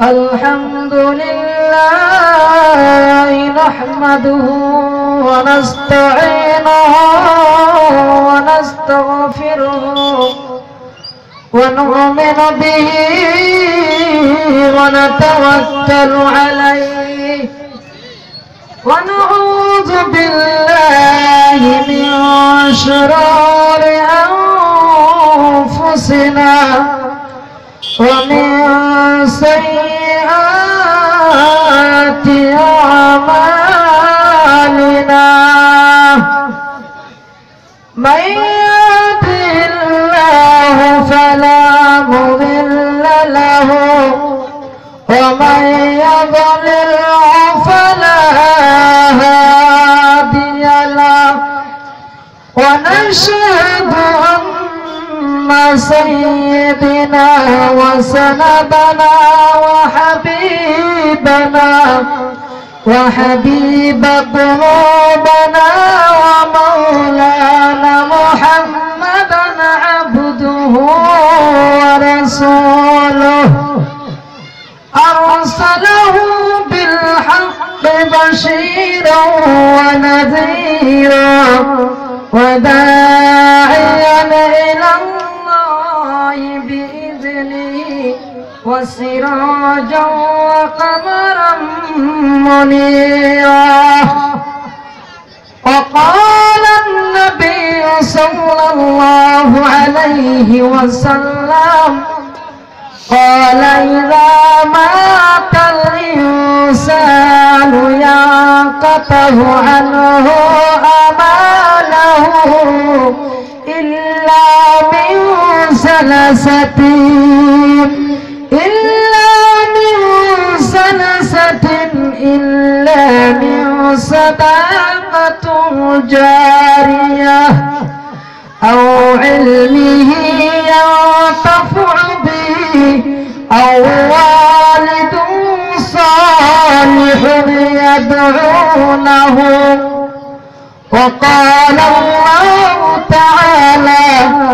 الحمد لله نحمده ونستعينه ونستغفره ونؤمن به ونتوكل عليه ونعوذ بالله من شرور أنفسنا ومن سيئات أعمالنا من يهده الله فلا مضل له ومن يضلل فلا هادي له ونشهد أن سيدنا وسندنا وحبيب قلوبنا ومولانا محمدا عبده ورسوله أرسله بالحق بشيرا ونذيرا وداعيا إلى الله بإذنه وسراجا وقمرا منيرا. وقال النبي صلى الله عليه وسلم قال إذا مات الإنسان ينقطع عنه آماله إلا من صدقة جارية أو علمه ينتفع به أو والد صالح يدعونه. وقال الله تعالى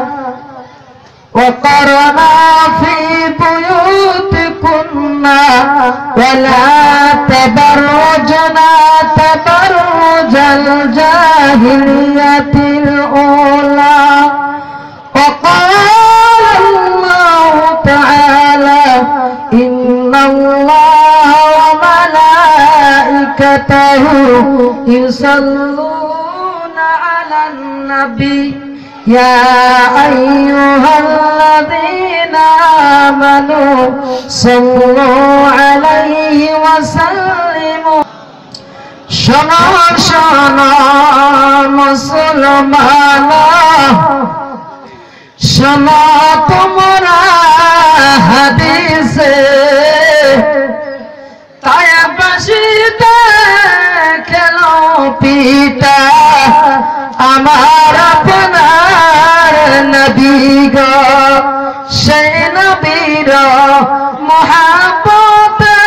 وقرنا في بيوتكن ولا تبرجنا تبرج الجاهلية الأولى. وقال الله تعالى إن الله وملائكته يصلون على النبي يا أيها الذين آمنوا صلوا عليه وسلموا. شنا شنا مسلمانا شنا تمرا حدیثে তায়াবাসীতে খেলো পিতা আমার আপনার নবী গো সেই নবীর মহব্বতে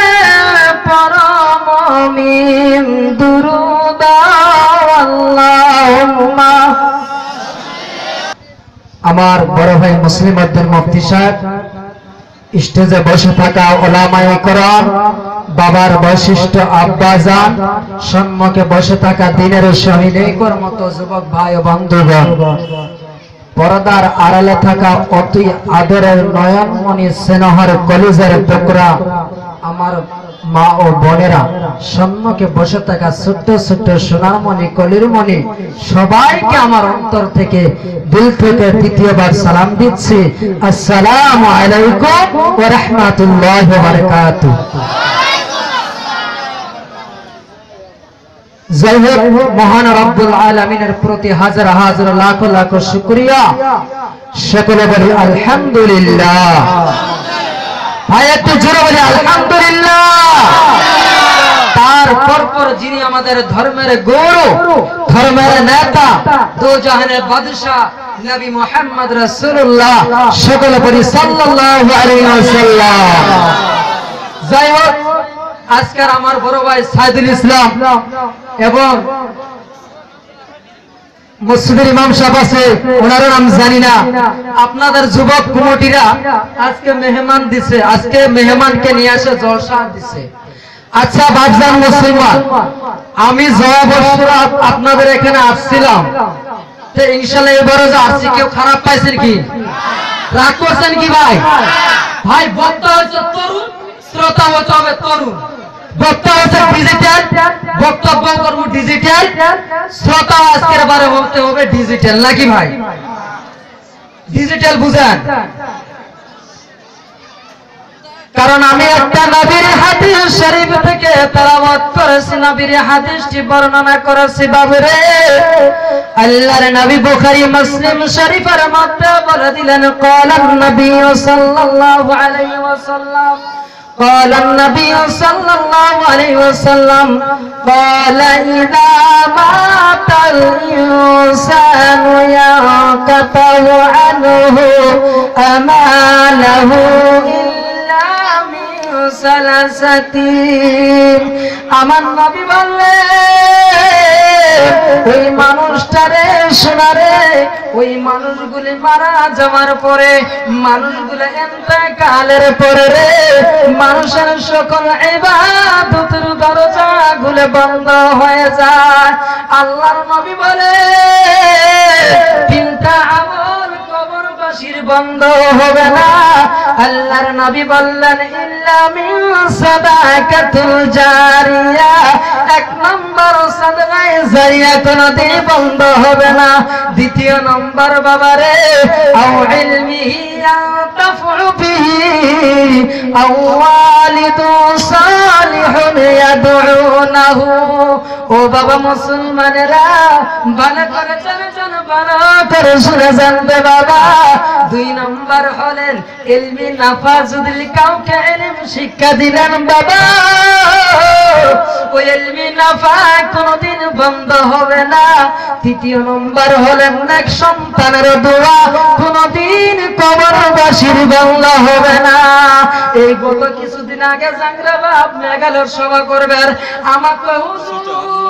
পরম মিন দুরুদ আল্লাহুম্মা। আমার বড় ভাই মুসলিম উদ্দিন মুফতি সাহেব, স্টেজে বসে থাকা ওলামায়ে কেরাম, বাবার বৈশিষ্ট্য আব্বাজান, সম্মুখে বসে থাকা দ্বীনের শহীদের মতো যুবক ভাই ও বন্ধুগণ, পর্দার আড়ালে থাকা অতি আদরের নয়নমণি স্নেহর কলিজার টুকরা আমার মা ও বোনেরা, সম্মুখে বসে থাকা ছোট্ট ছোট্ট সোনারমণি কলিরমণি, সবাইকে আমার অন্তর থেকে দিল থেকে দ্বিতীয়বার সালাম দিচ্ছি। আসসালামু আলাইকুম ওয়া রাহমাতুল্লাহি ওয়া বারাকাতুহু। জয় হোক মহান রব্বুল আলামিনের প্রতি হাজার হাজার লাখ লাখ শুকরিয়া। সকলে বলি আলহামদুলিল্লাহ। ভাই একটু জোরে বলি আলহামদুলিল্লাহ। তারপর যিনি আমাদের ধর্মের গুরু, ধর্মের নেতা, দো জাহানের বাদশা নবী মুহাম্মদ রাসূলুল্লাহ, সকলে বলি সাল্লাল্লাহু আলাইহি ওয়াসাল্লাম। জয় হোক আজকের আমার বড় ভাই সাইদুল ইসলাম এবং মসজিদের ইমাম সাহেব আছে, ওনার নাম জানি না। আপনাদের যুবক কমিটিরা আজকে মেহমান দিছে, আজকে মেহমানকে নিয়ে আসে জলসা দিছে। আচ্ছা বাপজান মুসলমান, আমি জয়া বছর আপনাদের এখানে আসছিলাম, তো ইনশাল্লাহ এবারে যে আসছি কেউ খারাপ পাইছেন কি, রাগ করছেন কি ভাই? ভাই বক্তা হচ্ছে তরুণ, শ্রোতা হচ্ছে হবে তরুণ। বক্তা হচ্ছে ডিজিটাল, বক্তব্য করবো ডিজিটাল, শ্রোতা আজকের বারে বলতে হবে ডিজিটাল, নাকি ভাই? ডিজিটাল বুঝেন? কারণ আমি একটা নবীর হাদিস শরীফ থেকে তেলাওয়াত করেছি, নবীর হাদিসটি বর্ণনা করেছি বাবুরে। আল্লাহর নবী বুখারী মুসলিম শরীফের মধ্যে বলে দিলেন, ক্বালান নবী সাল্লাল্লাহু আলাইহি ওয়াসাল্লাম, قال النبي صلى الله عليه وسلم قال إذا مات الإنسان ينقطع عنه أماله إلا من ثلاثة। আমার নবী বললেন, ওই মানুষটারে শোনারে, ওই মানুষগুলি মারা যাওয়ার পরে, মানুষগুলো ইন্তেকালের পরে রে, মানুষের সকল ইবাদতের দরজা গুলো বন্ধ হয়ে যায়। আল্লাহর নবী বলে তিনটা আমল কবরবাসীর বন্ধ হবে না। আল্লাহর নবী বললেন, ইল্লা মিন সাদাকাতুল জারিয়া, এক নম্বর সাদকায়ে জারিয়া কোনদিন বন্ধ হবে না। দ্বিতীয় নম্বর বাবারে, আও ইলমিহি ইয়ানতাফু বিহি আও ওয়ালিদু সালিহুন ইয়াদউনাহু। ও বাবা মুসলমানেরা, ভালো করে জানেন, ভালো করে শুনে জানবে বাবা। দুই নম্বর হলেন ইলমি নাফা, যদি কাউকে ইলম শিক্ষা দিলেন বাবা, ওই ইলমি নাফা কোনদিন বন্ধ হবে না। তৃতীয় নম্বর হলেন নেক সন্তানের দোয়া, কোনদিন কবরবাসীর বন্ধ হবে না। এই গত কিছুদিন আগে জাংরা বাপ মেঘালয়ের সভা করবে, আমাকে হুজুর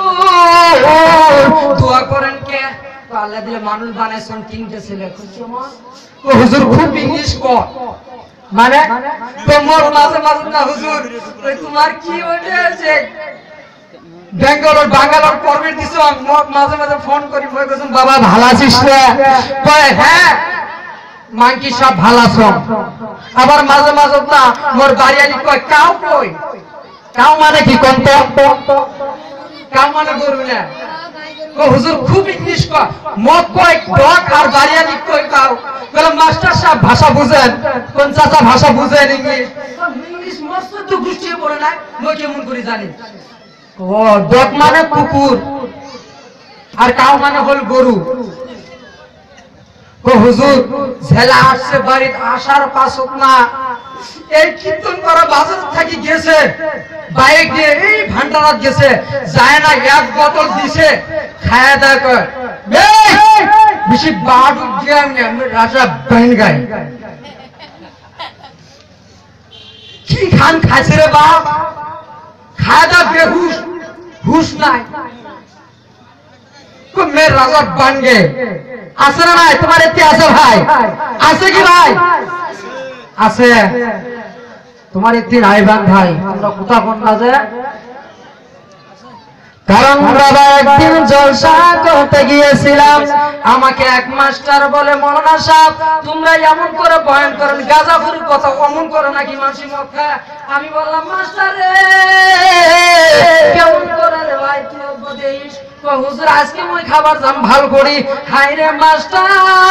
দোয়া করেন কে? আল্লাহ দিলে মানুষ বানাইছেন তিনটে ছেলে, হুজুর খুব ইংলিশ কর, মানে তোমার মাঝে মাঝে না হুজুর তোমার কি হয়েছে বেঙ্গালোর বাঙ্গালোর পর্বে দিছ, মাঝে মাঝে ফোন করি বাবা ভালো আছিস? হ্যাঁ মাংকি সব ভালো আছো। আবার মাঝে মাঝে না মোর বাড়িয়ালি কয় কাউ, কই কাউ মানে কি কোন? কাউ মানে গরু না। হুজুর খুব ইংলিশ কয়, মত কয় ডক আর বাড়িয়ালি কয় কাউ। বলে মাস্টার সাহেব ভাষা বুঝেন? কোন চাচা ভাষা বুঝেন ইংলিশ? ইংলিশ মস্ত তো গুছিয়ে পড়ে না, মই কেমন করে জানি। ও ডক মানে কুকুর আর কাউ মানে হল গরু। হুজুর ঝেলা আসছে বাড়িতে, আসার পাশত না এই কীর্তন করা বাজার থেকে গেছে, বাইক দিয়ে এই ভান্ডারাত গেছে, যায় না এক বোতল দিছে, খায়া দায় কয় বেশি বাড় রাজা বাইন গায় কি খান খাইছে রে বাপ, খায়া দা বেহুশ, হুশ নাই। মেয়ের রাজা বান গে আছে না নাই? তোমার এতে আছে ভাই? আছে কি ভাই? আছে। তোমার এতে নাই বান ভাই, আমরা কোথা কোন রাজা? কারণ বাবা একদিন জলসা করতে গিয়েছিলাম, আমাকে এক মাস্টার বলে, মৌলানা সাহেব তোমরা এমন করে বয়ান করেন, গাঁজাখুরির কথা অমন করো নাকি মাসি মক্কা? আমি বললাম মাস্টার রে কেমন করে রে ভাই তুই উপদেশ? হুজুর আজকে মই খাবার দাম ভালো করি। হাই রে মাস্টার,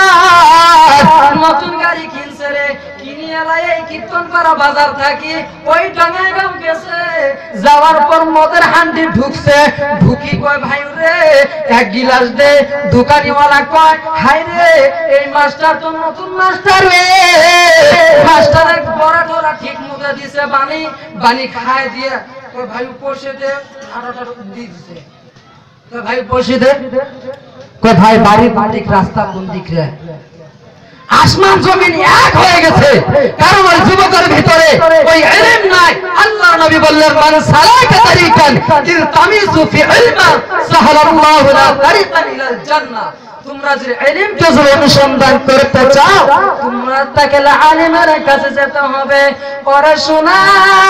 নতুন গাড়ি কিনছে রে, কিনিয়ে এই কীর্তন করা বাজার থাকি ওই ডাঙায় গাম গেছে, যাওয়ার পর মদের হান্ডি ঢুকছে, ঢুকি কয় ভাই রে এক গিলাস দে। দোকানিওয়ালা কয় হাই রে এই মাস্টার তো নতুন মাস্টার রে, মাস্টারের বড়া টোরা ঠিক মতো দিছে, বানি বানি খায় দিয়ে ওই ভাই পয়সা দে, আটাটা দিয়ে দিছে। ভাই পয়সা দে, কয় ভাই বাড়ির মালিক রাস্তা কোন দিক রে? আসমান জমিন এক হয়ে গেছে, কারণ ওই যুবকের ভিতরে ওই ইলম নাই। আল্লাহর নবী বললেন মান সালাকা তারিকান ইলতামিসু ফি ইলমা সাহালাল্লাহু লা তারিকান ইলাল জান্নাহ। তোমরা যে ইলমকে যদি অনুসন্ধান করতে চাও তোমরা তাকে আলিমের কাছে যেতে হবে। পরে শোনা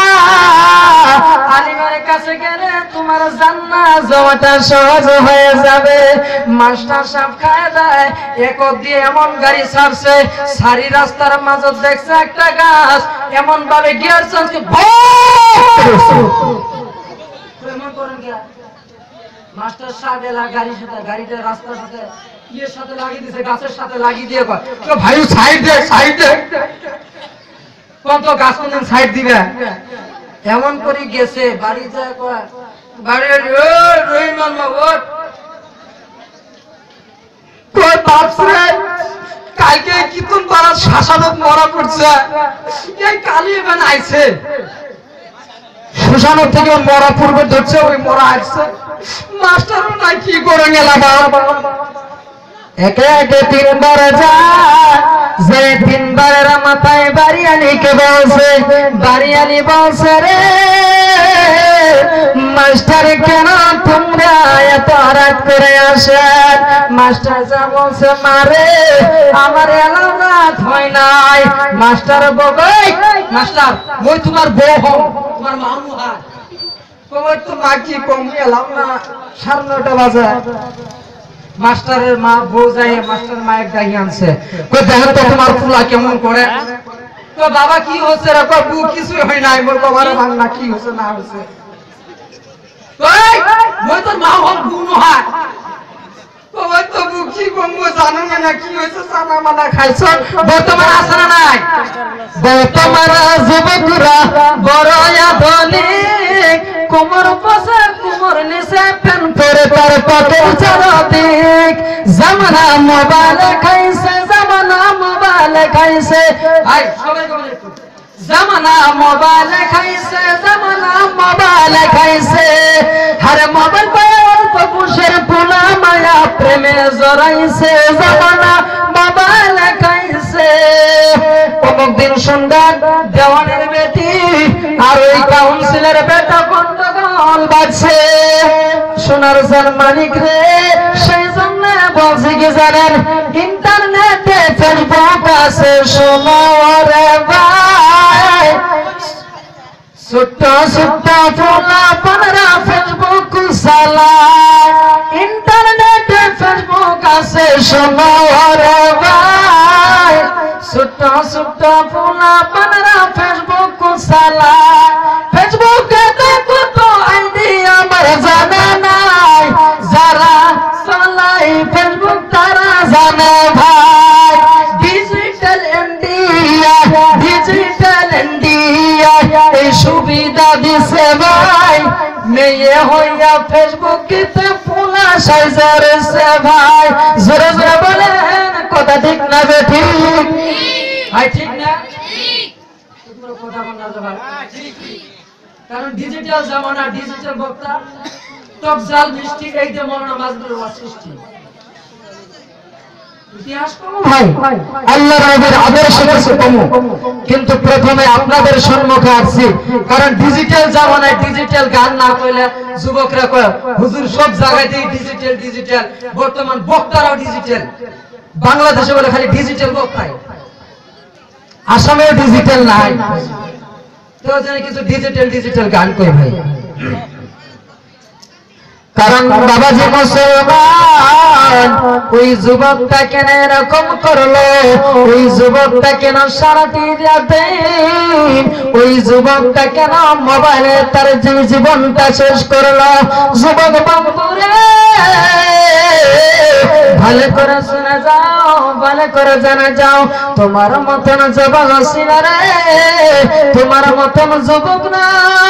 আলিমের কাছে গেলে তোমার জান্নাত যাওয়াটা সহজ হয়ে যাবে। মাস্টার সাহেব খায় দেয় এক দিয়ে এমন গাড়ি ছাড়ছে, সারি রাস্তার মাঝে দেখছে একটা গাছ, এমন ভাবে গিয়ার চেঞ্জ মাস্টার সাহেব এলা গাড়ির সাথে গাড়িটা রাস্তার সাথে ইয়ের সাথে লাগিয়ে দিয়েছে, গাছের সাথে লাগিয়ে দিয়ে কয় ভাই সাইড দে সাইড দে, কত গাছ কোন সাইড দিবে, এমন করে গেছে বাড়ি যায় কয় বাড়ির রহিমান বাবুর কয় বাপরে কালকে কিতুন পাড়ার শাসানক মরা করছে, এই কালি এখানে আইছে শ্মশান থেকে মরা পূর্বে ধরছে, ওই মরা আসছে মাস্টারও নাই কি করে গেলাম। একে একে তিনবার যায়, যে তিনবারের মাথায় বাড়িয়ালিকে বলছে, বাড়িয়ালি বলছে রে মাস্টার কেন তোমরা এত রাত করে আসেন? মাস্টার যা বলছে মারে আমার এলাম রাত হয় নাই। মাস্টার বগই মাস্টার মই তোমার বউ হম, তোমার মামু হয় কই তো মা কি কম এলাম না 9:30 বাজে। মাস্টারের মা বউ যায়, মাস্টার মায়ের ডাকি আনছে, কই দেখো তো তোমার ফুলা কেমন করে। তো বাবা কি হচ্ছে রে? কই বউ কিছু হয় নাই, মোর বাবার ভাঙনা কি হচ্ছে না হচ্ছে। কই মই তোর মা হম বউ নয়, কই তো বউ কি কম জানো না কি হয়েছে, সানা মানা খাইছ। বর্তমান আছে না নাই? বর্তমান যুবকরা বড় আধুনিক, কোমর পাশে কোমর নিচে পেন পরে তার পকেট চারদিক। জামানা মোবাইল খাইছে, জামানা মোবাইল খাইছে, ভাই সবাই কমেন্ট করুন। জামানা মোবাইল খাইছে, জামানা মোবাইল খাইছে, আরে মোবাইল পায় অল্প পুষের পোলা মায়া প্রেমে জড়াইছে। জামানা মোবাইল খাইছে। অমুক দিন সন্ধ্যা দেওয়ানের বেটি আর ওই কাউন্সিলের বেটা গন্ডগোল বাজছে। সোনার জান মালিক রে, সেই জন্য বলছি কি জানেন, ইন্টারনেটে ফেসবুক আছে শোনো রে ভাই, ছোট্ট ছোট্ট পোলা পানরা ফেসবুক চালায়। ইন্টারনেটে ফেসবুক আছে শোনো রে ভাই, ছোট্ট ছোট্ট পোলা পানরা ফেসবুক চালায়। ফেসবুকে দেখো তো আইডি আমার জানা নাই, যারা চালায় ফেসবুক তারা জানে ভাই। ডিজিটাল ইন্ডিয়া, ডিজিটাল ইন্ডিয়া এই সুবিধা দিছে ভাই, মেয়ে হইয়া ফেসবুকেতে পোলা সাইজারেছে ভাই। জোরে জোরে বলেন কথা ঠিক না বেঠিক? ভাই ঠিক না? কথা বল না ভাই, কারণ ডিজিটাল জামানা, ডিজিটাল বক্তা টক জাল মিষ্টি এই যে মরনা মাজদুর সৃষ্টি। ইতিহাস কম ভাই, আল্লাহর নবীর আদর্শ কাছে কম, কিন্তু প্রথমে আপনাদের সম্মুখে আসছি কারণ ডিজিটাল জামানায় ডিজিটাল গান না কইলে যুবকরা কয় হুজুর সব জায়গাতেই ডিজিটাল ডিজিটাল। বর্তমান বক্তারাও ডিজিটাল, বাংলাদেশে বলে খালি ডিজিটাল বক্তাই, আসামেও ডিজিটাল নাই। তো জানি কিছু ডিজিটাল ডিজিটাল গান কই ভাই, কারণ বাবাজি মুসলমান ওই যুবকটা কেন এরকম করলো, ওই যুবকটা কেন সারাটি রাতে, ওই যুবকটা কেন মোবাইলে তার জীবনটা শেষ করলো। যুবক বাবুরে ভালো করে শুনে যাও, ভালো করে জানা যাও, তোমার মতন যুবক ছিল রে, তোমার মতন যুবক না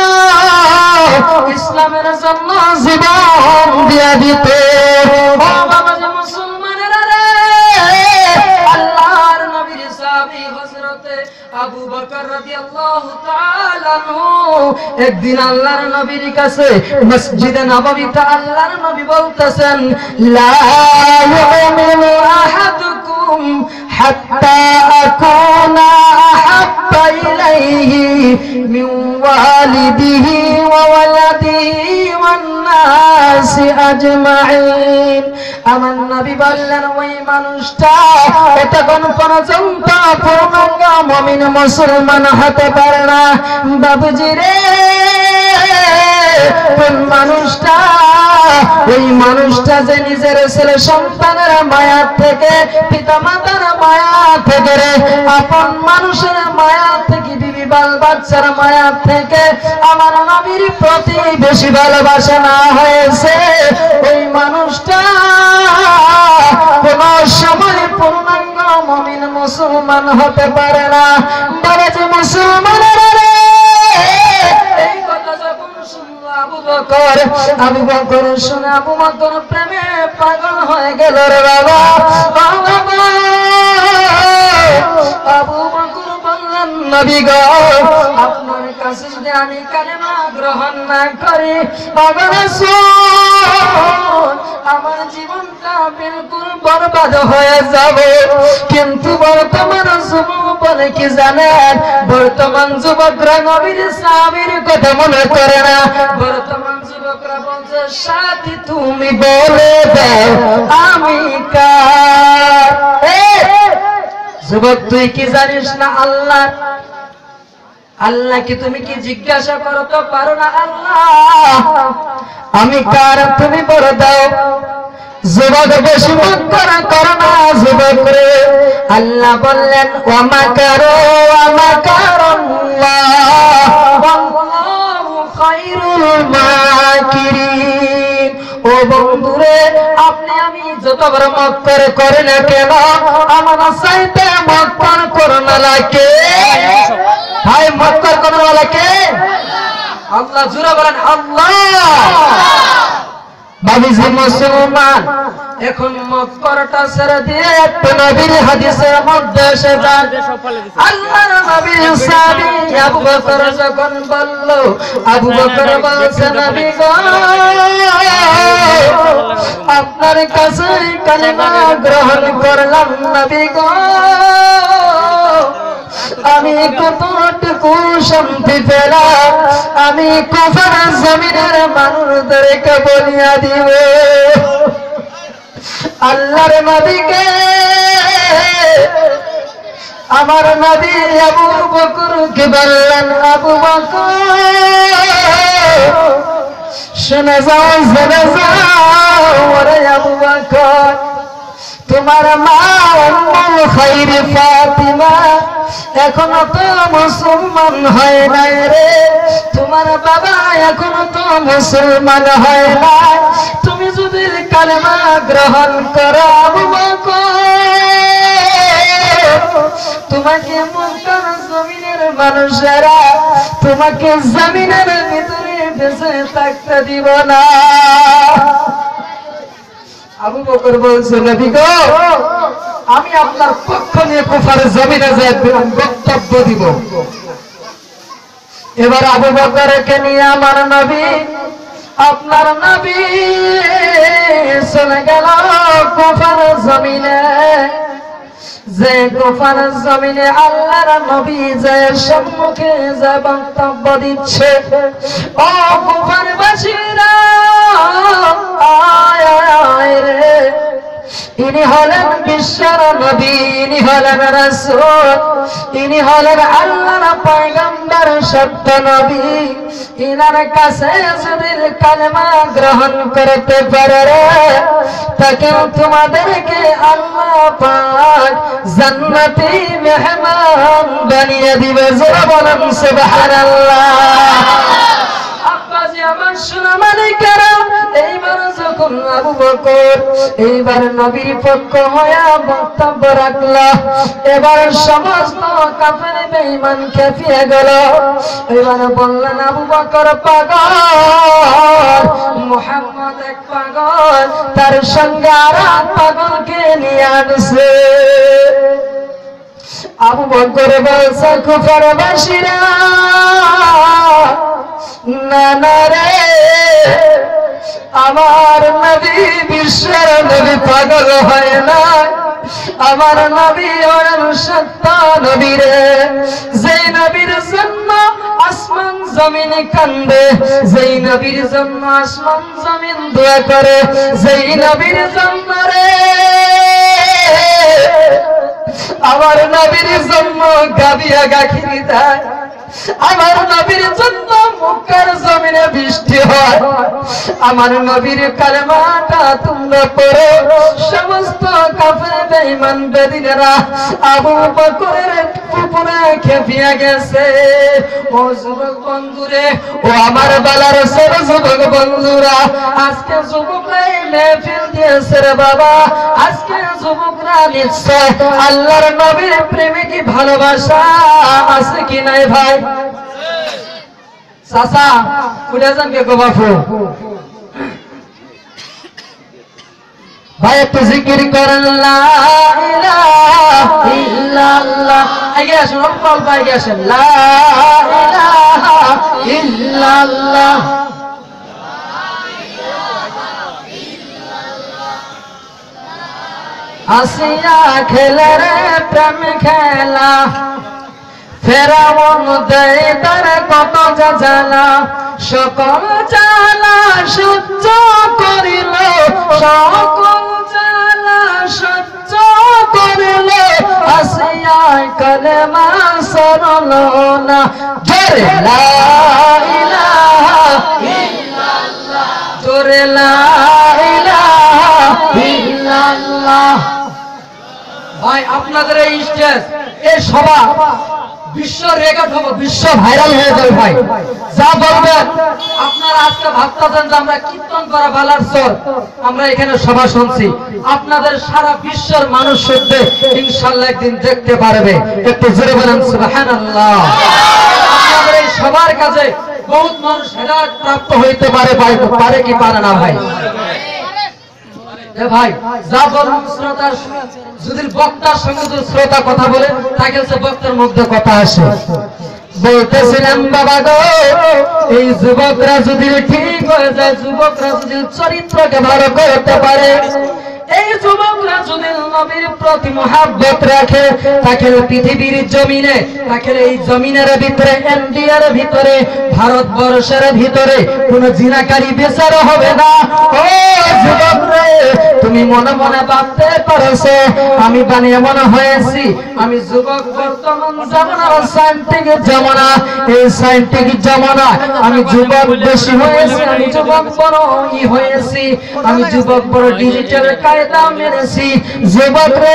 ইসলামের জন্য জীবন দিয়া দিতে। ও বাবা যে মুসলমানেরা রে, আল্লাহর নবীর সাহাবী হযরতে আবু বকর রাদিয়াল্লাহু তাআলা আনহু একদিন আল্লাহর নবীর কাছে মসজিদে নববীতে আল্লাহর নবী বলতেছেন, লা ইউমিনু আহাদুকুম হাত্তা আকুনা আহাব্বা ইলাইহি মিন ওয়ালিদিহি ওয়া ওয়ালাদিহি ওয়ান নাসি আজমাইন। আমার নবী বললেন ওই মানুষটা এতক্ষণ পর্যন্ত পূর্ণাঙ্গ মুমিন মুসলমান হতে পারে না। বাবুজি রে, কোন মানুষটা? ওই মানুষটা যে নিজের ছেলে সন্তানের মায়া থেকে, পিতা মাতার মায়া থেকে, রে আপন মানুষের মায়া থেকে, বিবি বাল বাচ্চার মায়া থেকে আমার নবীর প্রতি বেশি ভালোবাসা না হয়েছে, ওই মানুষটা কোন সময় পূর্ণাঙ্গ মুমিন মুসলমান হতে পারে না। বলে যে মুসলমানের আবু বকর শুনে আবু বকর প্রেমে পাগল হয়ে গেল রে বাবা। আবু বকর বললেন নবী গো, আপনার কাছে যদি আমি কালেমা গ্রহণ না করি, আমার জীবনটা বিলকুল বরবাদ হয়ে যাবে। কিন্তু বর্তমান যুবক বলে কি জানেন? বর্তমান যুবকরা নবীর সাহাবীর কথা মনে করে না। বর্তমান যুবকরা বলছে সাথী তুমি বলে দাও আমি কার। যুবক তুই কি জানিস না আল্লাহ? আল্লাহ কি তুমি কি জিজ্ঞাসা করো তো পারো না আল্লাহ আমি কার, তুমি বলে দাও। যুবক বেশি মুখ করো না যুবক রে। আল্লাহ বললেন ওয়া কারো খায়রুল মাকিরিন। ও বন্ধুরে, আপনি আমি যতবার মক্কার করে না কেন, আমার চাইতে মক্কার করোনা লাগে। ভাই মক্কার করোনা লাগে আল্লাহ। জুড়ে বলেন আল্লাহ। বাবিজি মুসলমান এখন মক্কারটা ছেড়ে দিয়ে একটা নবীর হাদিসের মধ্যে এসে যান। আল্লাহর নবীর সাহাবী আবু বকর যখন বলল, আবু বকর বলছে নবী গো, আপনার কাছে কালেমা গ্রহণ করলাম নবী গো, আমি কতটুকু শান্তি পেলাম, আমি কুফার জমিনের মানুষদেরকে বলিয়া দিব। আল্লাহর নবীকে আমার নবী আবু বকরকে বললেন, আবু বকর শুনে যাও, শুনে যাও ওরে আবু বকর, তোমার মা উম্মুল খায়র ফাতিমা এখনো তো মুসলমান হয় নাই রে। তোমার বাবা এখনো তো মুসলমান হয় নাই। তুমি যদি কালেমা গ্রহণ করো আবু বকর, তোমাকে মক্কার জমিনের মানুষেরা তোমাকে জমিনের ভিতরে বেঁচে থাকতে দিব না। আবু বকর বলছে নবী গো, আমি আপনার পক্ষ নিয়ে কুফার জমিনে যে বক্তব্য দিব। এবার আবু বকরকে নিয়ে আমার নবী, আপনার নবী চলে গেল কুফার জমিনে। যে কুফার জমিনে আল্লাহর নবী যে সম্মুখে যে বক্তব্য দিচ্ছে, ও কুফার বাসীরা আয় আয় রে, ইনি হলেন বিশ্বের নবী, ইনি হলেন রাসূল, ইনি হলেন আল্লাহর পয়গম্বর সত্য নবী। ইনার কাছে যদি কালেমা গ্রহণ করতে পারে তাকে তোমাদেরকে আল্লাহ পাক জান্নাতি মেহমান বানিয়ে দিবে। জোরে বলেন সুবহানাল্লাহ। আব্বাজি আমার সোনা মালিকেরা, এইবার যখন আবু বকর এইবার নবীর পক্ষ হয়ে বক্তব্য রাখল, এবার সমস্ত কাফের বেঈমান খেপিয়ে গেল। এবার বললেন আবু বকর পাগল, মুহাম্মদ এক পাগল, তার সঙ্গে আর এক পাগলকে নিয়ে আসছে। আবু বকর বলছে কুফার বাসীরা না না রে, আমার নবী বিশ্বের নবী পাগল হয় না, আমার নবী হলেন সত্য নবী রে। যে নবীর জন্য আসমান জমিন কান্দে, যেই নবীর জন্য আসমান জমিন দোয়া করে, যেই নবীর জন্য রে আমার নবীর জন্য গাবিয়া গাখিরি দেয়, আমার নবীর জন্য মক্কার জমিনে বৃষ্টি হয়, আমার নবীর কালেমাটা তোমরা পড়ো, সমস্ত কাফের বেঈমান বেদিনেরা আবু বকরের উপরে খেপিয়া গেছে। ও যুবক বন্ধুরে, ও আমার বালার ছোট যুবক বন্ধুরা, আজকে যুবকরা মেহফিল দিয়েছে রে বাবা, আজকে যুবকরা নিশ্চয় আল্লাহর নবীর প্রেমে কি ভালোবাসা আছে কি নাই ভাই? চাচা উঠে যান কে বাপু ভাই, একটু জিকির করেন লা ইলাহা ইল্লাল্লাহ। আগে আসুন, অল্প আগে আসেন। লা ইলাহা ইল্লাল্লাহ। আসিয়া খেলে রে প্রেম খেলা, ফেরাউন দেয় তার কত জ্বালা, সকল জ্বালা সহ্য করিল, সকল জ্বালা সহ্য করিল, আসিয়া কালেমা সরল না। জোরে লা ইলাহা ইল্লাল্লাহ, জোরে লা ইলাহা ইল্লাল্লাহ। ভাই আপনাদের এই স্টেজ, এই সভা বিশ্ব রেকর্ড হবে, বিশ্ব ভাইরাল হয়ে যাবে ভাই। যা বলবেন আপনারা আজকে ভাবতেছেন যে আমরা কীর্তন করা বালার চর, আমরা এখানে সভা শুনছি, আপনাদের সারা বিশ্বের মানুষ শুনবে ইনশাআল্লাহ একদিন দেখতে পারবে। একটু জোরে বলেন সুবহানাল্লাহ। আপনাদের এই সবার কাছে বহুত মানুষ হেদায়েত প্রাপ্ত হইতে পারে, পারে কি পারে না ভাই? ভাই যা বলুন শ্রোতা, যদি বক্তার সঙ্গে যদি শ্রোতা কথা বলে তাকে বক্তার মধ্যে কথা আসে। বলতেছিলাম বাবা গো, এই যুবকরা যদি ঠিক হয়ে যায়, যুবকরা যদি চরিত্রকে ভালো করতে পারে, এই যুবকরা যদি নবীর প্রতি মহব্বত রাখে, তাকে পৃথিবীর জমিনে, তাকে এই জমিনের ভিতরে, ইন্ডিয়ার ভিতরে, ভারতবর্ষের ভিতরে কোন জিনাকারী বিচার হবে না। ও যুবক রে, তুমি মনে মনে ভাবতে পারছো আমি বানিয়ে মনে হয়েছি, আমি যুবক বর্তমান জামানার সায়েন্টিফিক জামানা, এই সায়েন্টিফিক জামানা আমি যুবক বেশি হয়েছি, আমি যুবক বড় হয়েছি, আমি যুবক বড় ডিজিটাল কায়দা মেরেছি। যুবক রে,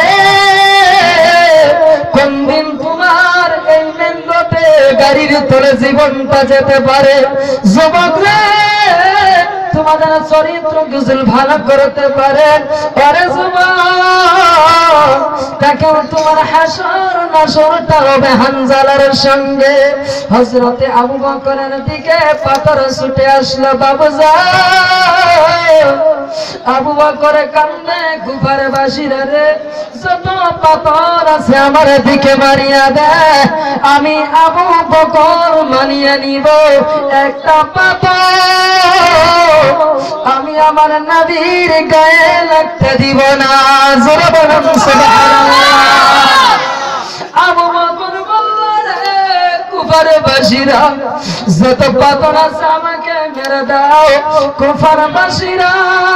কোন দিন তোমার এই মেন রোডে গাড়ির তোলে জীবনটা যেতে পারে? যুবক রে, তোমাদের চরিত্র গুজল ভালো করতে পারে, আরে যুবক, তাকে তোমার হাসর নাসরটা হবে হানজালার সঙ্গে। হযরতে আবু বকরের দিকে পাথর ছুটে আসলো, বাবুজান আবু বকর কান্দে, কুফার বাসীরা রে, যত পাথর আছে আমার দিকে মারিয়া দে, আমি আবু বকর মানিয়ে নিব একটা পাথর, আমি আমার নবীর গায়ে লাগতে দিব না। জোরে বলুন সুবহানাল্লাহ। আবু বকর বলল রে কুফার বাসীরা, যত পাথর আছে আমাকে মেরে দাও। কুফার বাসীরা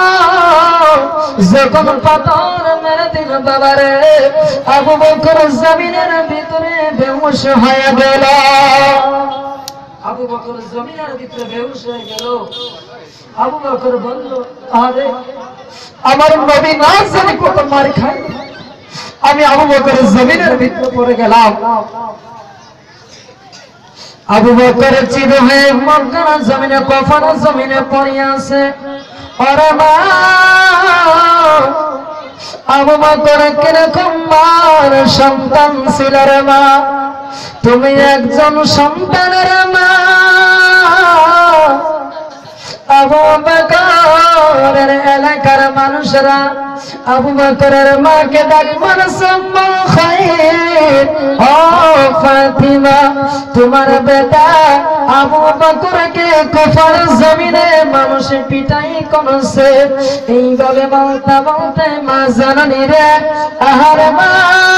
যখন পাথর মেরে দিল বাবারে, আবু বকর জমিনের ভিতরে বেহুশ হয়ে গেল। আবু বকর জমিনের ভিতরে বেহুশ হয়ে গেল। আবু বকর বলল, আরে আমার নবী না জানি কত মার খায়, আমি আবু বকর জমিনের ভিতরে পড়ে গেলাম। আবু বকর চির হয়ে মক্কার জমিনে, কফর জমিনে পড়ে আছে। ওরে মা, আবু বকর কিরকম মার সন্তান ছিল রে মা, তুমি একজন সন্তানের মা। আবু বকরের এলাকার মানুষরা আবু বকরের মাকে ডাক মারছে খায়র ও ফাতিমা তোমার বেটা আবু বকরকে কুফার জমিনে মানুষ পিটাই করছে। এইভাবে বলতে বলতে মা জাননী রে আহারে মা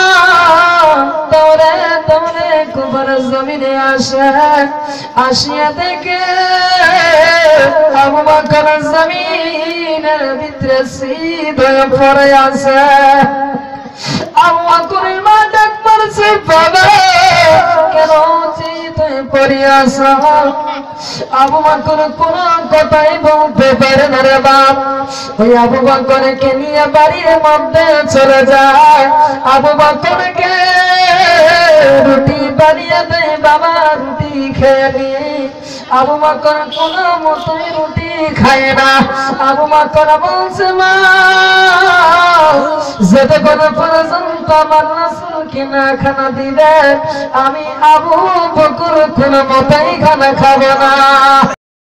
দৌড়ে দৌড়ে কুফার জমিনে আসে। আসিয়া দেখে আবু বকর জমিনের ভিতরে সিধা পড়ে আছে। আবু বকরের মা ডাক মারছে বাবা কেন চিন্তায় পড়ে আছো? আবু বকর কোন কথাই বলতে পারে না রে বাপ। ওই আবু বকরকে নিয়ে বাড়ির মধ্যে চলে যায়। আবু বকরকে রুটি বানিয়ে দেয় বাবা রুটি খেয়ে নিয়ে। আবু বকর কোন মতোই রুটি খায় না। আবু বকর বলছে মা যতক্ষণ পর্যন্ত আমার রাসূলকে না খানা দিবে আমি আবু বকর কোন মতেই খানা খাবো না।